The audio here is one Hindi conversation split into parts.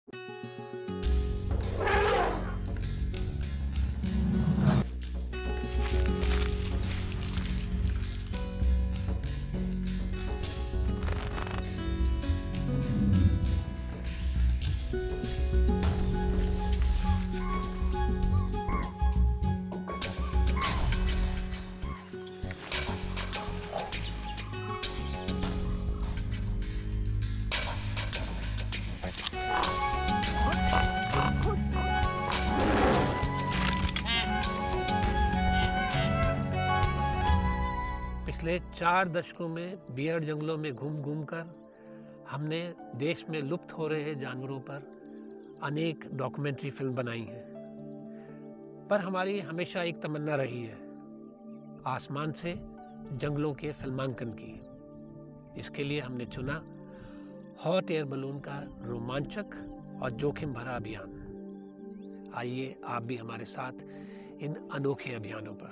पिछले 4 दशकों में बियड जंगलों में घूम घूम कर हमने देश में लुप्त हो रहे जानवरों पर अनेक डॉक्यूमेंट्री फिल्म बनाई हैं, पर हमारी हमेशा एक तमन्ना रही है आसमान से जंगलों के फिल्मांकन की। इसके लिए हमने चुना हॉट एयर बलून का रोमांचक और जोखिम भरा अभियान। आइए आप भी हमारे साथ इन अनोखे अभियानों पर।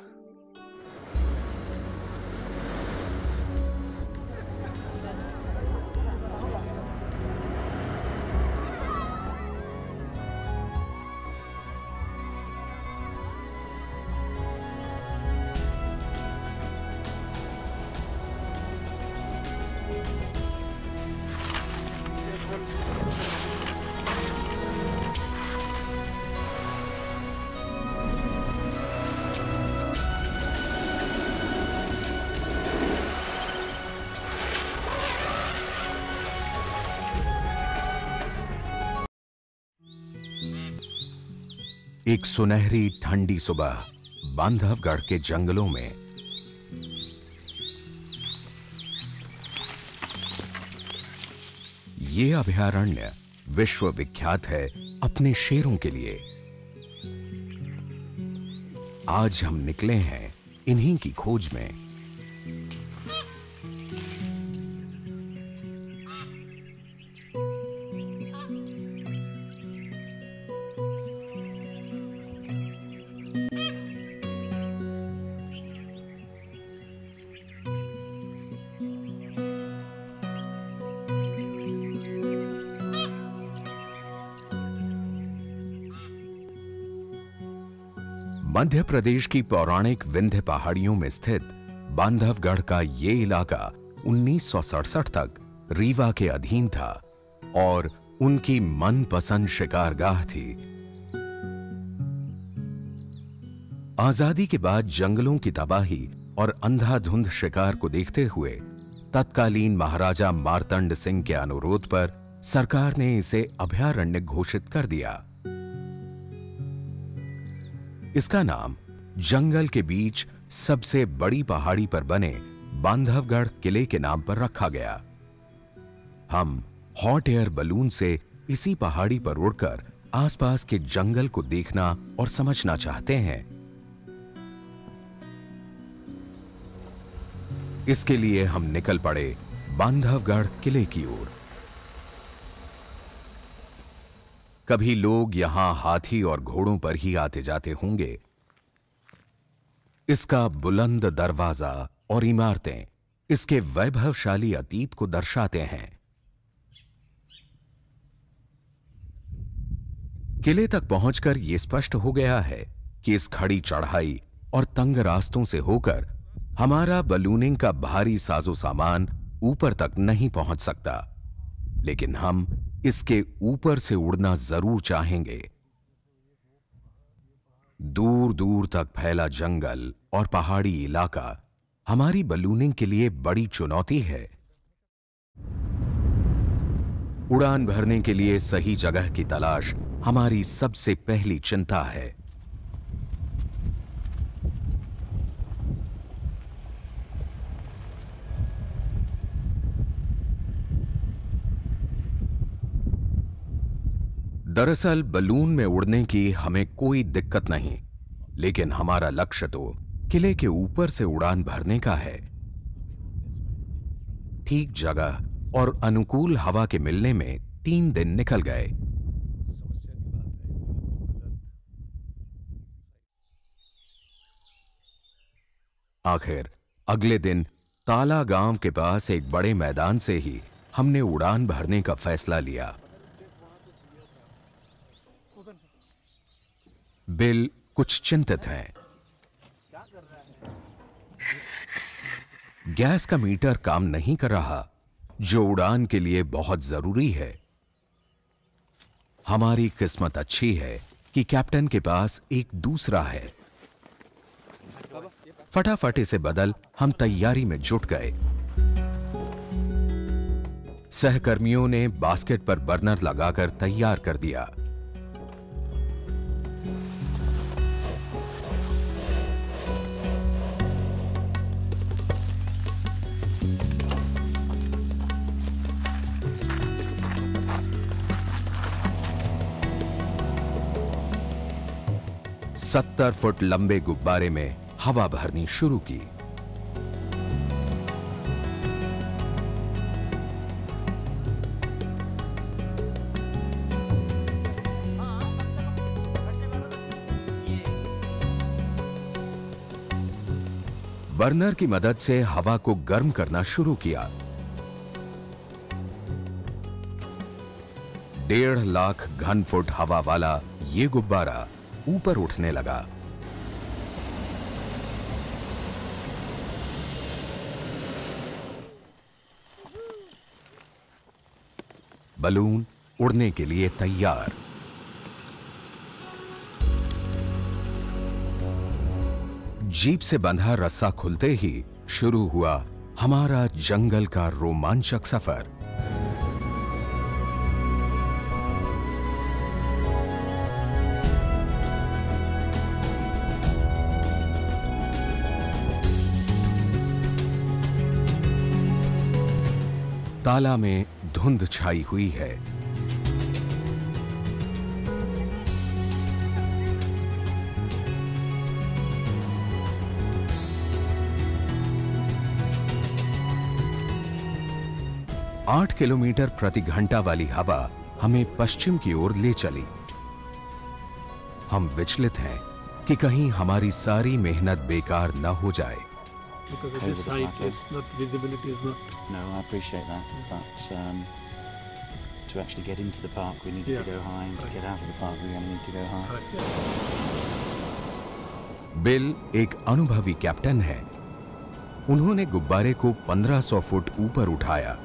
एक सुनहरी ठंडी सुबह बांधवगढ़ के जंगलों में ये अभयारण्य विश्व विख्यात है अपने शेरों के लिए। आज हम निकले हैं इन्हीं की खोज में। मध्य प्रदेश की पौराणिक विंध्य पहाड़ियों में स्थित बांधवगढ़ का ये इलाका 1967 तक रीवा के अधीन था और उनकी मनपसंद शिकारगाह थी। आजादी के बाद जंगलों की तबाही और अंधाधुंध शिकार को देखते हुए तत्कालीन महाराजा मार्तंड सिंह के अनुरोध पर सरकार ने इसे अभयारण्य घोषित कर दिया। इसका नाम जंगल के बीच सबसे बड़ी पहाड़ी पर बने बांधवगढ़ किले के नाम पर रखा गया। हम हॉट एयर बलून से इसी पहाड़ी पर उड़कर आसपास के जंगल को देखना और समझना चाहते हैं। इसके लिए हम निकल पड़े बांधवगढ़ किले की ओर। कभी लोग यहां हाथी और घोड़ों पर ही आते जाते होंगे। इसका बुलंद दरवाजा और इमारतें इसके वैभवशाली अतीत को दर्शाते हैं। किले तक पहुंचकर यह स्पष्ट हो गया है कि इस खड़ी चढ़ाई और तंग रास्तों से होकर हमारा बलूनिंग का भारी साजो सामान ऊपर तक नहीं पहुंच सकता, लेकिन हम इसके ऊपर से उड़ना जरूर चाहेंगे। दूर दूर तक फैला जंगल और पहाड़ी इलाका हमारी बलूनिंग के लिए बड़ी चुनौती है। उड़ान भरने के लिए सही जगह की तलाश हमारी सबसे पहली चिंता है। दरअसल बलून में उड़ने की हमें कोई दिक्कत नहीं, लेकिन हमारा लक्ष्य तो किले के ऊपर से उड़ान भरने का है। ठीक जगह और अनुकूल हवा के मिलने में 3 दिन निकल गए। आखिर अगले दिन ताला गांव के पास एक बड़े मैदान से ही हमने उड़ान भरने का फैसला लिया। बिल कुछ चिंतित हैं। गैस का मीटर काम नहीं कर रहा, जो उड़ान के लिए बहुत जरूरी है। हमारी किस्मत अच्छी है कि कैप्टन के पास एक दूसरा है। फटाफट इसे बदल हम तैयारी में जुट गए। सहकर्मियों ने बास्केट पर बर्नर लगाकर तैयार कर दिया। सत्तर फुट लंबे गुब्बारे में हवा भरनी शुरू की। बर्नर की मदद से हवा को गर्म करना शुरू किया। 1.5 लाख घन फुट हवा वाला ये गुब्बारा ऊपर उठने लगा। बलून उड़ने के लिए तैयार। जीप से बंधा रस्सा खुलते ही शुरू हुआ हमारा जंगल का रोमांचक सफर। ताला में धुंध छाई हुई है। आठ किलोमीटर प्रति घंटा वाली हवा हमें पश्चिम की ओर ले चली। हम विचलित हैं कि कहीं हमारी सारी मेहनत बेकार न हो जाए। Because of this site is not, visibility is not. No, I appreciate that, but to actually get into the park we need to go high, and to get out of the park we only need to go high. Bill एक अनुभवी कैप्टन है। उन्होंने गुब्बारे को 1500 फुट ऊपर उठाया।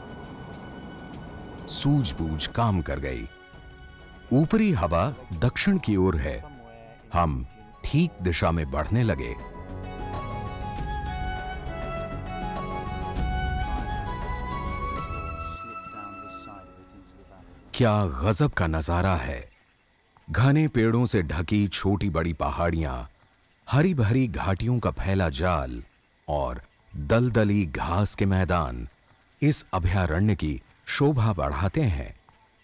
सूझबूझ काम कर गई। ऊपरी हवा दक्षिण की ओर है। हम ठीक दिशा में बढ़ने लगे। क्या गजब का नजारा है। घने पेड़ों से ढकी छोटी बड़ी पहाड़ियां, हरी भरी घाटियों का फैला जाल और दलदली घास के मैदान इस अभयारण्य की शोभा बढ़ाते हैं।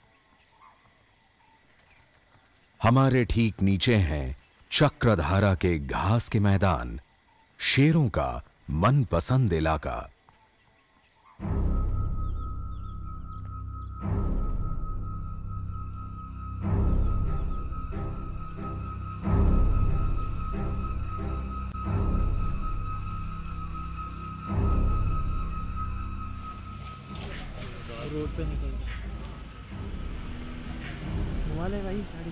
हमारे ठीक नीचे हैं चक्रधारा के घास के मैदान, शेरों का मनपसंद इलाका। रोड पे निकल वाले भाई गाड़ी।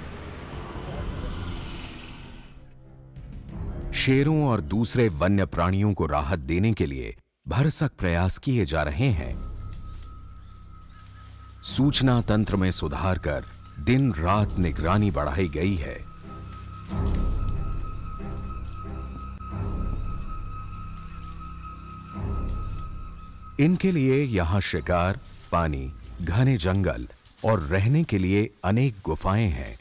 शेरों और दूसरे वन्य प्राणियों को राहत देने के लिए भरसक प्रयास किए जा रहे हैं। सूचना तंत्र में सुधार कर दिन रात निगरानी बढ़ाई गई है। इनके लिए यहां शिकार, पानी, घने जंगल और रहने के लिए अनेक गुफाएं हैं।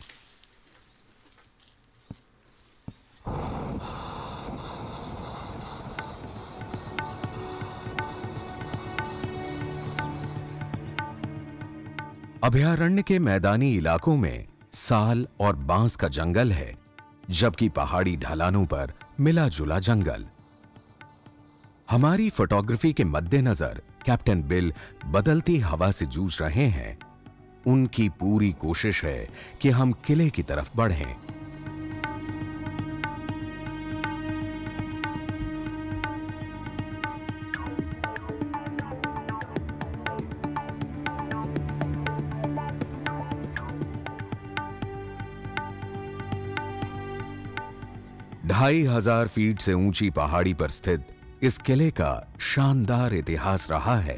अभयारण्य के मैदानी इलाकों में साल और बांस का जंगल है, जबकि पहाड़ी ढलानों पर मिला जुला जंगल। हमारी फोटोग्राफी के मद्देनजर कैप्टन बिल बदलती हवा से जूझ रहे हैं। उनकी पूरी कोशिश है कि हम किले की तरफ बढ़ें। 2500 फीट से ऊंची पहाड़ी पर स्थित इस किले का शानदार इतिहास रहा है।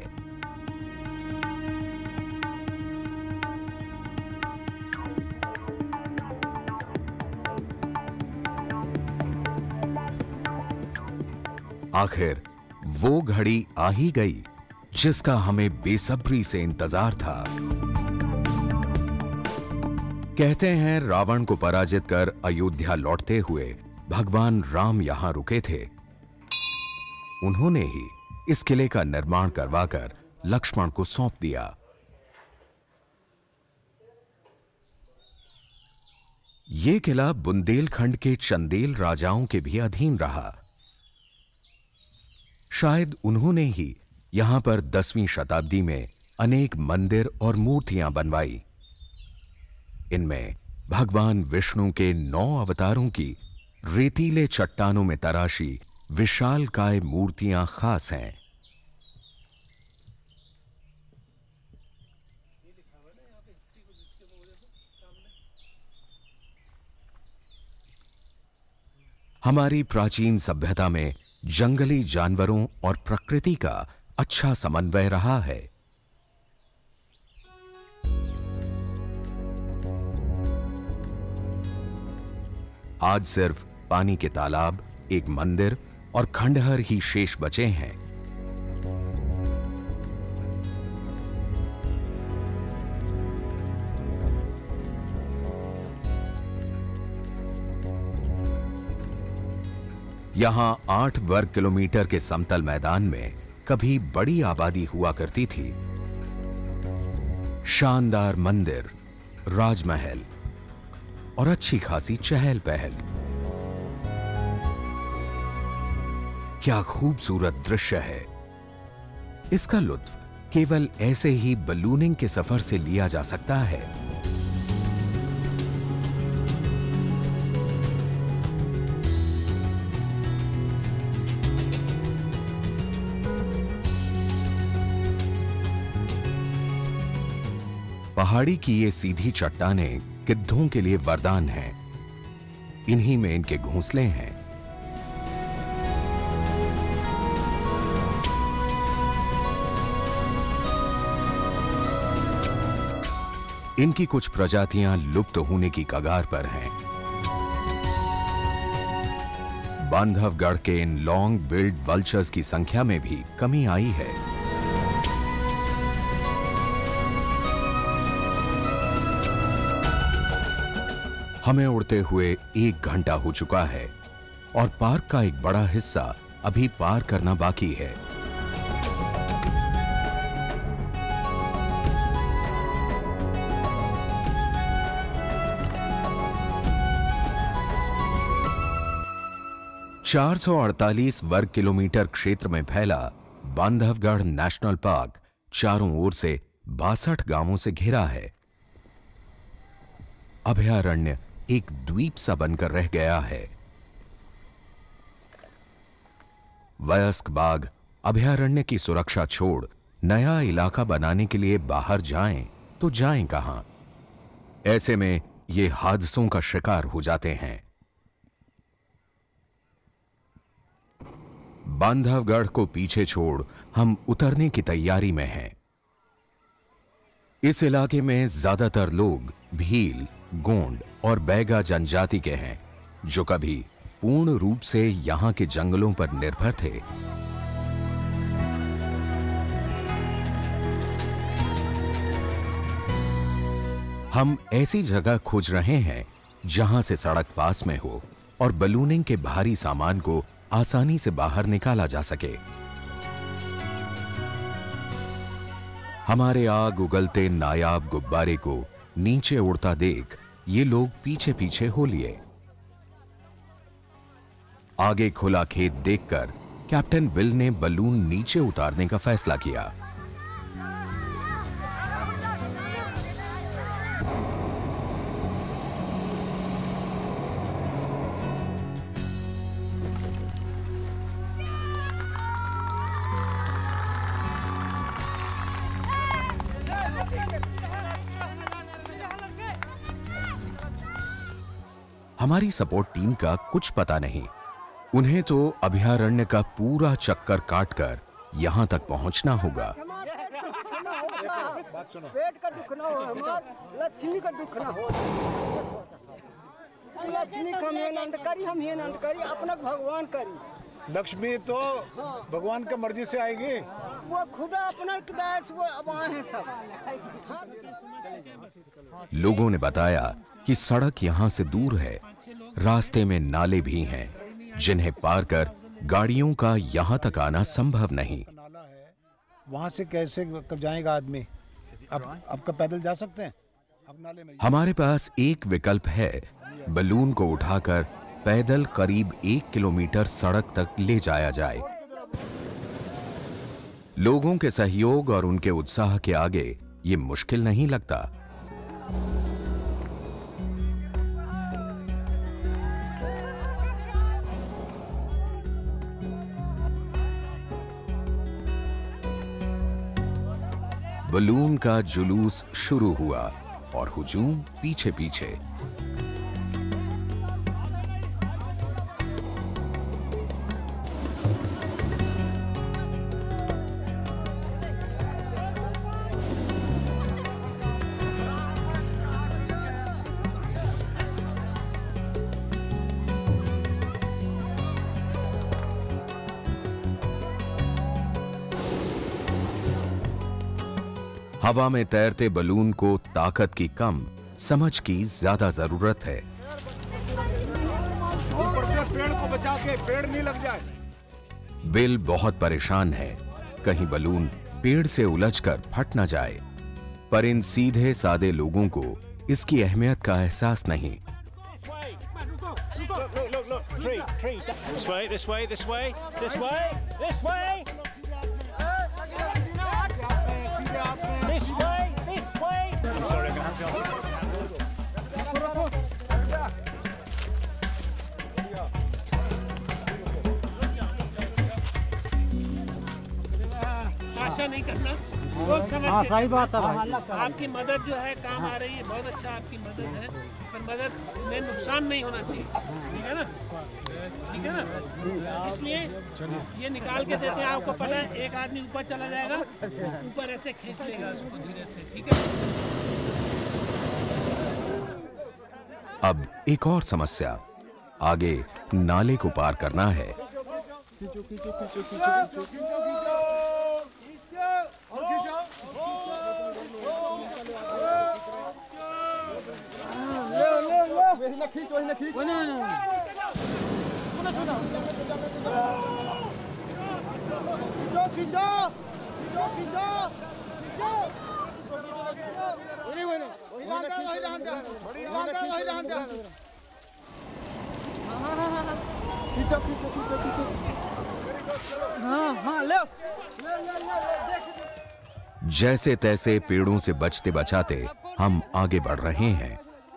आखिर वो घड़ी आ ही गई जिसका हमें बेसब्री से इंतजार था। कहते हैं रावण को पराजित कर अयोध्या लौटते हुए भगवान राम यहां रुके थे। उन्होंने ही इस किले का निर्माण करवाकर लक्ष्मण को सौंप दिया। यह किला बुंदेलखंड के चंदेल राजाओं के भी अधीन रहा। शायद उन्होंने ही यहां पर 10वीं शताब्दी में अनेक मंदिर और मूर्तियां बनवाई। इनमें भगवान विष्णु के 9 अवतारों की रेतीले चट्टानों में तराशी विशालकाय मूर्तियां खास हैं। हमारी प्राचीन सभ्यता में जंगली जानवरों और प्रकृति का अच्छा समन्वय रहा है। आज सिर्फ पानी के तालाब, एक मंदिर और खंडहर ही शेष बचे हैं। यहां 8 वर्ग किलोमीटर के समतल मैदान में कभी बड़ी आबादी हुआ करती थी। शानदार मंदिर, राजमहल और अच्छी खासी चहल पहल। क्या खूबसूरत दृश्य है। इसका लुत्फ केवल ऐसे ही बलूनिंग के सफर से लिया जा सकता है। पहाड़ी की ये सीधी चट्टानें गिद्धों के लिए वरदान हैं। इन्हीं में इनके घोंसले हैं। इनकी कुछ प्रजातियां लुप्त होने की कगार पर हैं। बांधवगढ़ के इन लॉन्ग बिल्ड वल्चर्स की संख्या में भी कमी आई है। हमें उड़ते हुए 1 घंटा हो चुका है और पार्क का एक बड़ा हिस्सा अभी पार करना बाकी है। (448 वर्ग किलोमीटर क्षेत्र में फैला बांधवगढ़ नेशनल पार्क चारों ओर से 62 गांवों से घिरा है। अभयारण्य एक द्वीप सा बनकर रह गया है। वयस्क बाघ अभयारण्य की सुरक्षा छोड़ नया इलाका बनाने के लिए बाहर जाएं तो जाएं कहां? ऐसे में ये हादसों का शिकार हो जाते हैं। बांधवगढ़ को पीछे छोड़ हम उतरने की तैयारी में हैं। इस इलाके में ज्यादातर लोग भील, गोंड और बैगा जनजाति के हैं, जो कभी पूर्ण रूप से यहां के जंगलों पर निर्भर थे। हम ऐसी जगह खोज रहे हैं जहां से सड़क पास में हो और बलूनिंग के भारी सामान को आसानी से बाहर निकाला जा सके। हमारे आग उगलते नायाब गुब्बारे को नीचे उड़ता देख ये लोग पीछे पीछे हो लिए। आगे खुला खेत देखकर कैप्टन बिल ने बलून नीचे उतारने का फैसला किया। हमारी सपोर्ट टीम का कुछ पता नहीं। उन्हें तो अभयारण्य का पूरा चक्कर काटकर यहां तक पहुंचना होगा। पेट का दुख ना हो, लक्ष्मी का दुख ना हो। लक्ष्मी का मेहनत करी, हम मेहनत करी, अपना भगवान करी। लक्ष्मी तो भगवान की मर्जी से आएगी, वो खुदा अपना किदास वो अब आए हैं सब। लोगों ने बताया कि सड़क यहाँ से दूर है, रास्ते में नाले भी हैं, जिन्हें पार कर गाड़ियों का यहाँ तक आना संभव नहीं। वहाँ से कैसे कब जाएगा आदमी? अब पैदल जा सकते हैं? अब नाले में। हमारे पास एक विकल्प है, बलून को उठाकर पैदल करीब 1 किलोमीटर सड़क तक ले जाया जाए। लोगों के सहयोग और उनके उत्साह के आगे ये मुश्किल नहीं लगता। बलून का जुलूस शुरू हुआ और हुजूम पीछे पीछे। हवा में तैरते बलून को ताकत की कम, समझ की ज्यादा जरूरत है। ऊपर से पेड़ को बचा के, पेड़ नहीं लग जाए। बिल बहुत परेशान है, कहीं बलून पेड़ से उलझकर फट न जाए। पर इन सीधे सादे लोगों को इसकी अहमियत का एहसास नहीं। आशा नहीं करना, सोच समझ के। सही बात है भाई। आपकी मदद जो है काम आ रही है, बहुत अच्छा आपकी मदद है, पर मदद में नुकसान नहीं होना चाहिए, ठीक है ना? ठीक है ना? इसलिए ये निकाल के देते हैं। आपको पता है, एक आदमी ऊपर चला जाएगा, ऊपर ऐसे खींच लेगा उसको धीरे से, ठीक है? अब एक और समस्या, आगे नाले को पार करना है। जैसे तैसे पेड़ों से बचते बचाते हम आगे बढ़ रहे हैं।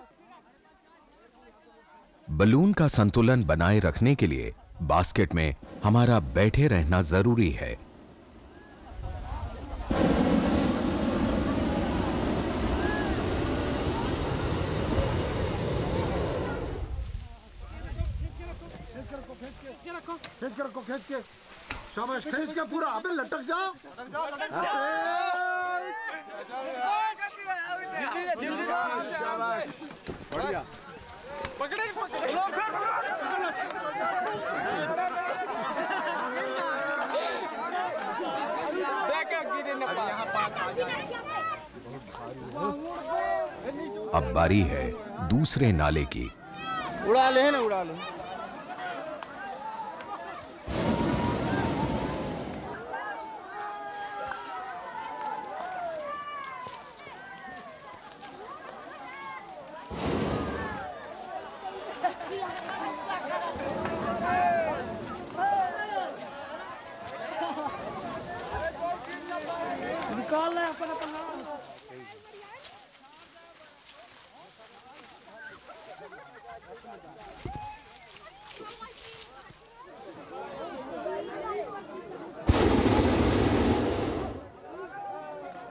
बलून का संतुलन बनाए रखने के लिए बास्केट में हमारा बैठे रहना जरूरी है। खींच के शाबाश, खींच के पूरा। अबे लटक जाओ। शाबाश, बढ़िया। अब बारी है दूसरे नाले की। उड़ा ले ना, उड़ा ले।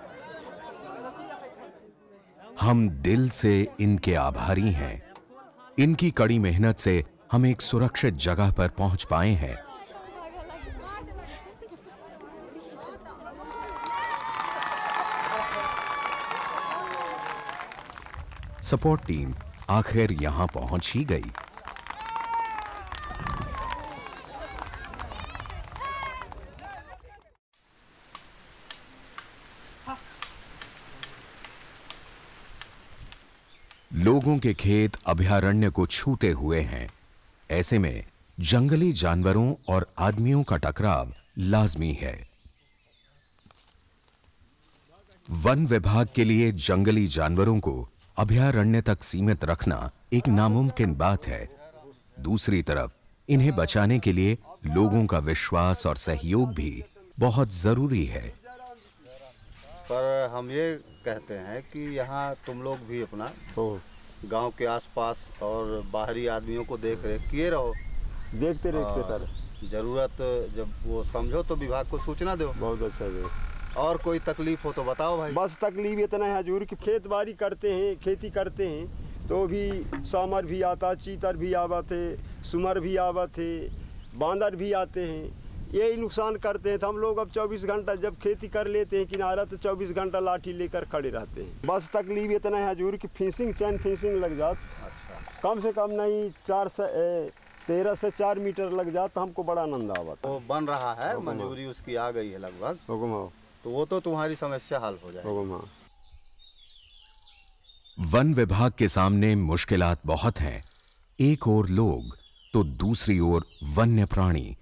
हम दिल से इनके आभारी हैं। इनकी कड़ी मेहनत से हम एक सुरक्षित जगह पर पहुंच पाए हैं। सपोर्ट टीम आखिर यहां पहुंच ही गई। लोगों के खेत अभयारण्य को छूते हुए हैं। ऐसे में जंगली जानवरों और आदमियों का टकराव लाजमी है। वन विभाग के लिए जंगली जानवरों को अभयारण्य तक सीमित रखना एक नामुमकिन बात है। दूसरी तरफ इन्हें बचाने के लिए लोगों का विश्वास और सहयोग भी बहुत जरूरी है। पर हम ये कहते हैं कि यहाँ तुम लोग भी अपना गांव के आसपास और बाहरी आदमियों को देख रेख किए रहो। देखते रखते सर, जरूरत जब वो समझो तो विभाग को सूचना दो। बहुत अच्छा है। और कोई तकलीफ हो तो बताओ भाई। बस तकलीफ इतना है हजूर कि खेत बाड़ी करते हैं, खेती करते हैं तो भी सामर भी आता, चीतर भी आवत है, सुमर भी आवत है, बांदर भी आते हैं, यही नुकसान करते हैं। तो हम लोग अब 24 घंटा जब खेती कर लेते हैं किनारा तो 24 घंटा लाठी लेकर खड़े रहते हैं। बस तकलीफ इतना है हजूर कि फिनिशिंग चैन फिनिशिंग लग जात। अच्छा। कम से कम नहीं 13 से 4 मीटर लग जात तो हमको बड़ा आनंद आवत। वो बन रहा है, मंजूरी उसकी आ गई है लगभग, तो वो तो तुम्हारी समस्या हल हो जाएगी। वन विभाग के सामने मुश्किलात बहुत हैं। एक ओर लोग तो दूसरी ओर वन्य प्राणी।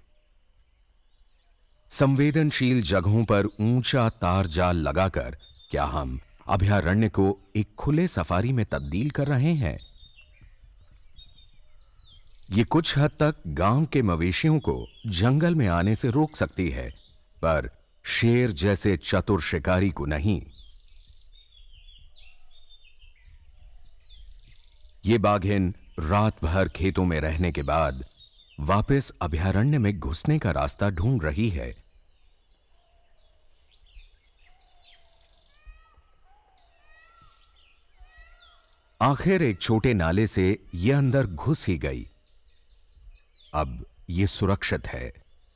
संवेदनशील जगहों पर ऊंचा तार जाल लगाकर क्या हम अभयारण्य को एक खुले सफारी में तब्दील कर रहे हैं? ये कुछ हद तक गांव के मवेशियों को जंगल में आने से रोक सकती है, पर शेर जैसे चतुर शिकारी को नहीं। ये बाघिन रात भर खेतों में रहने के बाद वापस अभयारण्य में घुसने का रास्ता ढूंढ रही है। आखिर एक छोटे नाले से यह अंदर घुस ही गई। अब यह सुरक्षित है।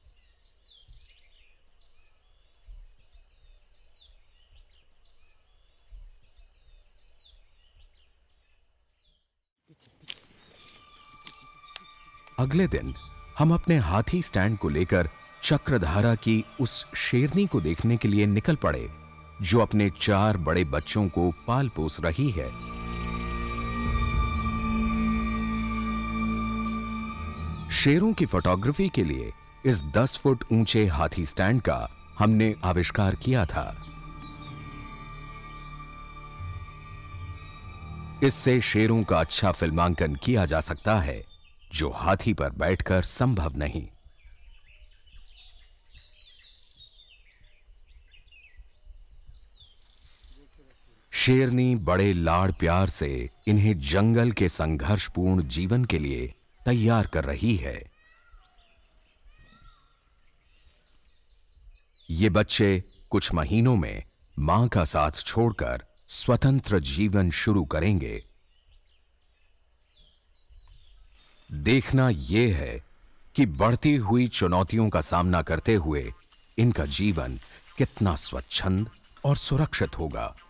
अगले दिन हम अपने हाथी स्टैंड को लेकर चक्रधारा की उस शेरनी को देखने के लिए निकल पड़े जो अपने 4 बड़े बच्चों को पाल पोस रही है। शेरों की फोटोग्राफी के लिए इस 10 फुट ऊंचे हाथी स्टैंड का हमने आविष्कार किया था। इससे शेरों का अच्छा फिल्मांकन किया जा सकता है जो हाथी पर बैठकर संभव नहीं। शेरनी बड़े लाड़ प्यार से इन्हें जंगल के संघर्षपूर्ण जीवन के लिए तैयार कर रही है। ये बच्चे कुछ महीनों में मां का साथ छोड़कर स्वतंत्र जीवन शुरू करेंगे। देखना यह है कि बढ़ती हुई चुनौतियों का सामना करते हुए इनका जीवन कितना स्वच्छंद और सुरक्षित होगा।